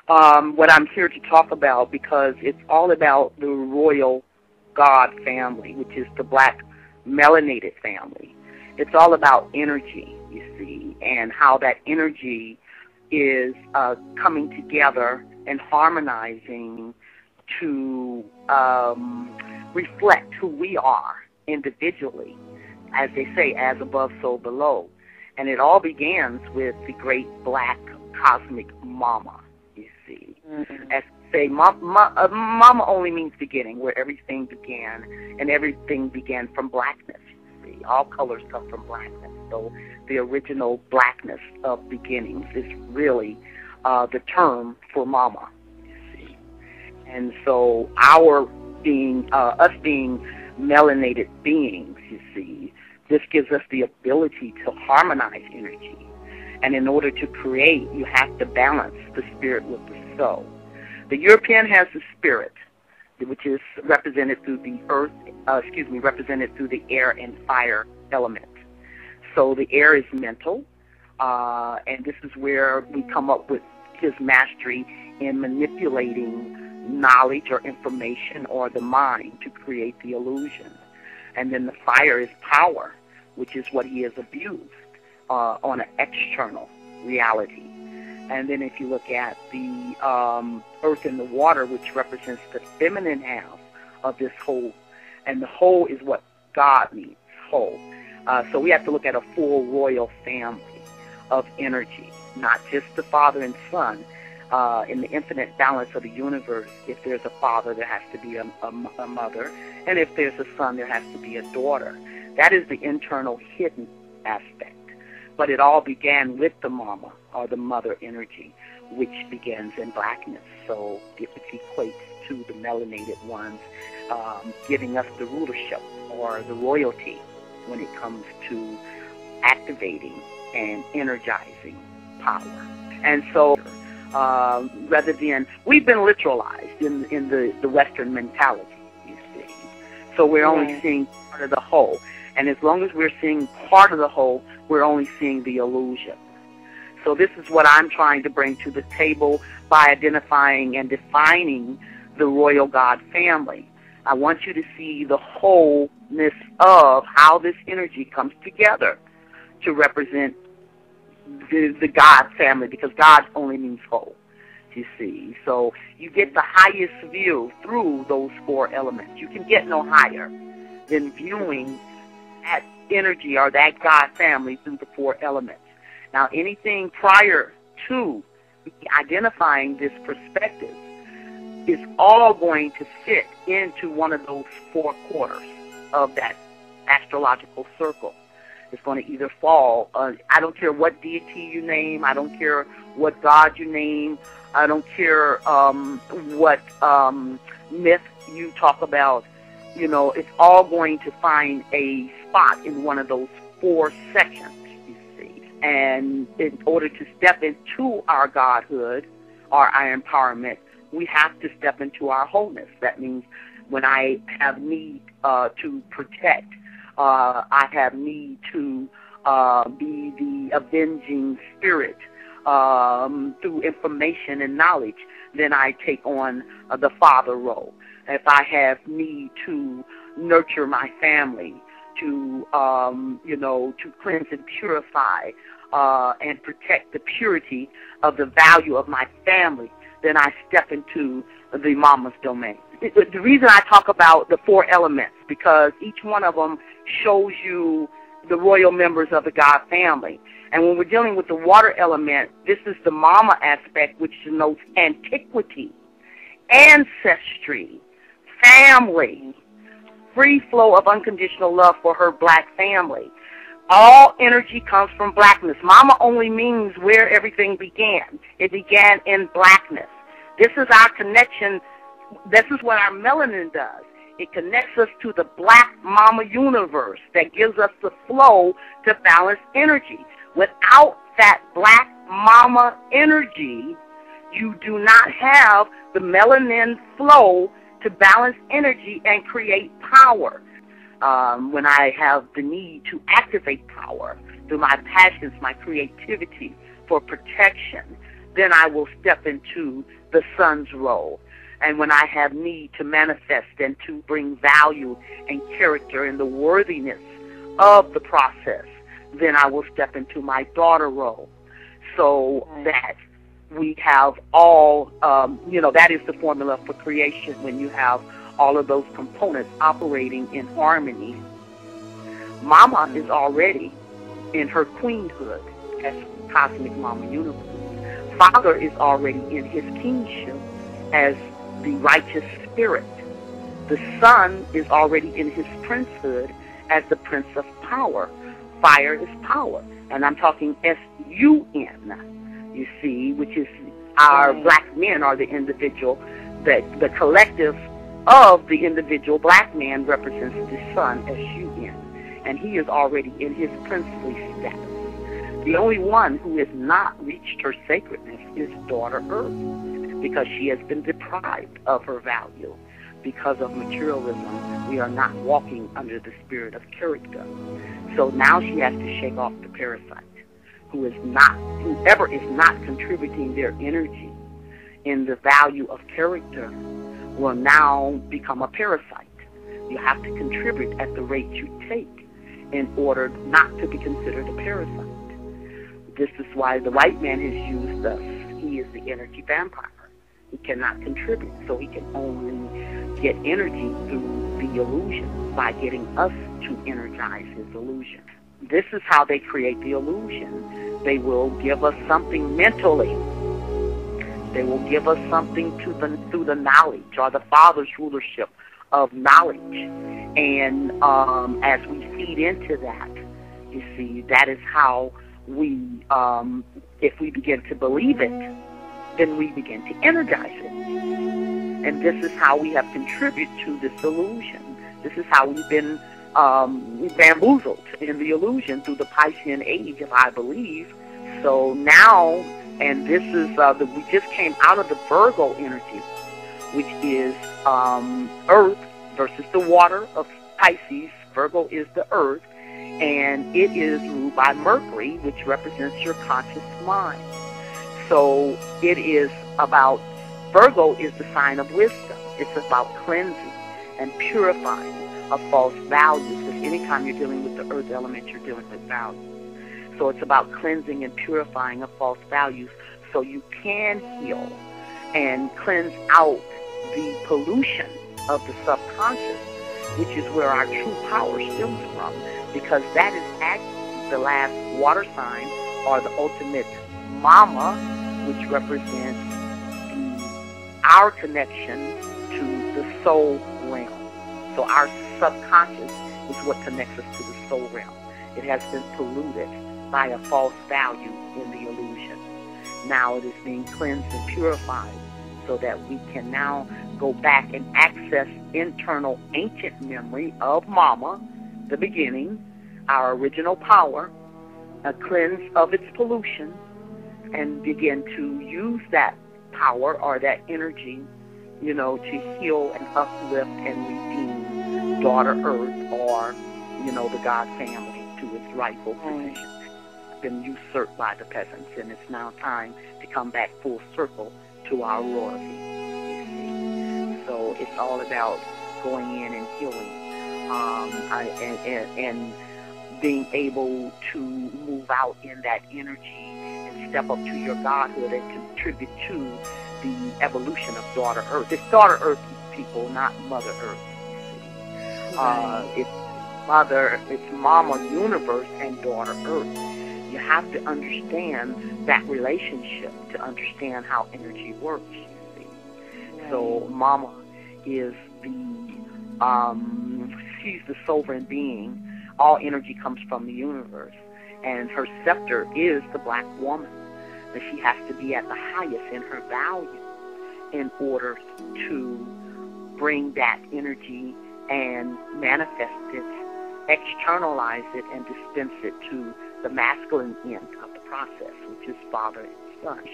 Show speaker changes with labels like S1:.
S1: what I'm here to talk about, because it's all about the royal God family, which is the black melanated family. It's all about energy, you see, and how that energy is coming together and harmonizing to reflect who we are individually, as they say, as above, so below. And it all begins with the great black cosmic mama, you see. Mm-hmm. As they say, mama only means beginning, where everything began, and everything began from blackness, you see. All colors come from blackness. So the original blackness of beginnings is really the term for mama, you see. And so us being melanated beings, you see, this gives us the ability to harmonize energy. And in order to create, you have to balance the spirit with the soul. The European has the spirit, which is represented through the represented through the air and fire element. So the air is mental, and this is where we come up with his mastery in manipulating knowledge or information or the mind to create the illusion. And then the fire is power, which is what he has abused on an external reality. And then if you look at the earth and the water, which represents the feminine half of this whole, and the whole is what God means, whole. So we have to look at a full royal family of energy, not just the father and son. In the infinite balance of the universe, if there's a father, there has to be a mother. And if there's a son, there has to be a daughter. That is the internal hidden aspect. But it all began with the mama, or the mother energy, which begins in blackness. So it equates to the melanated ones, giving us the rulership or the royalty when it comes to activating and energizing power. And so rather than, we've been literalized in the Western mentality, you see. So we're only seeing part of the whole. And as long as we're seeing part of the whole, we're only seeing the illusion. So this is what I'm trying to bring to the table by identifying and defining the royal God family. I want you to see the wholeness of how this energy comes together to represent the God family, because God only means whole, you see. So you get the highest view through those four elements. You can get no higher than viewing that energy or that God family through the four elements. Now, anything prior to identifying this perspective is all going to fit into one of those four quarters of that astrological circle. It's going to either fall, I don't care what deity you name, I don't care what God you name, I don't care what myth you talk about, you know, it's all going to find a spot in one of those four sections, you see. And in order to step into our godhood or our empowerment, we have to step into our wholeness. That means when I have need to protect, I have need to be the avenging spirit through information and knowledge, then I take on the father role. If I have need to nurture my family, to to cleanse and purify and protect the purity of the value of my family, then I step into the mama's domain. The reason I talk about the four elements, because each one of them shows you the royal members of the God family. And when we're dealing with the water element, this is the mama aspect, which denotes antiquity, ancestry, family, free flow of unconditional love for her black family. All energy comes from blackness. Mama only means where everything began. It began in blackness. This is our connection. This is what our melanin does. It connects us to the black mama universe that gives us the flow to balance energy. Without that black mama energy, you do not have the melanin flow to balance energy and create power. When I have the need to activate power through my passions, my creativity for protection, then I will step into the son's role. And when I have need to manifest and to bring value and character and the worthiness of the process, then I will step into my daughter role. So that we have all, that is the formula for creation. When you have all of those components operating in harmony, Mama is already in her queenhood as Cosmic Mama Universe. Father is already in his kingship as the righteous spirit. The Son is already in his princehood as the Prince of Power. Fire is power. And I'm talking S-U-N, you see, which is our black men are the individual, that the collective of the individual black man represents the Son, S-U-N. And he is already in his princely status. The only one who has not reached her sacredness is Daughter Earth, because she has been deprived of her value. Because of materialism, we are not walking under the spirit of character. So now she has to shake off the parasite, whoever is not contributing their energy in the value of character will now become a parasite. You have to contribute at the rate you take in order not to be considered a parasite. This is why the white man has used us. He is the energy vampire. He cannot contribute, so he can only get energy through the illusion by getting us to energize his illusion. This is how they create the illusion. They will give us something mentally. They will give us something through the knowledge or the Father's rulership of knowledge. And as we feed into that, you see, that is how we, if we begin to believe it, then we begin to energize it. And this is how we have contributed to this illusion. This is how we've been bamboozled in the illusion through the Piscean age, if I believe. So now, and this is, we just came out of the Virgo energy, which is earth versus the water of Pisces. Virgo is the earth, and it is ruled by Mercury, which represents your conscious mind. So it is about, Virgo is the sign of wisdom. It's about cleansing and purifying of false values, because anytime you're dealing with the earth element, you're dealing with values. So it's about cleansing and purifying of false values so you can heal and cleanse out the pollution of the subconscious, which is where our true power stems from, because that is actually the last water sign, or the ultimate mama, which represents our connection to the soul realm. So our subconscious is what connects us to the soul realm. It has been polluted by a false value in the illusion. Now it is being cleansed and purified so that we can now go back and access internal ancient memory of Mama, the beginning, our original power, a cleanse of its pollution, and begin to use that power or that energy, to heal and uplift and redeem Daughter Earth, or, the God family to its rightful position. It's been usurped by the peasants, and it's now time to come back full circle to our royalty. So it's all about going in and healing, and being able to move out in that energy and step up to your godhood and contribute to the evolution of Daughter Earth. It's Daughter Earth, people, not Mother Earth. It's Mama Universe and Daughter Earth. You have to understand that relationship to understand how energy works, you see. So Mama is she's the sovereign being. All energy comes from the universe, and her scepter is the black woman. That she has to be at the highest in her value in order to bring that energy and manifest it, externalize it, and dispense it to the masculine end of the process, which is Father and Son.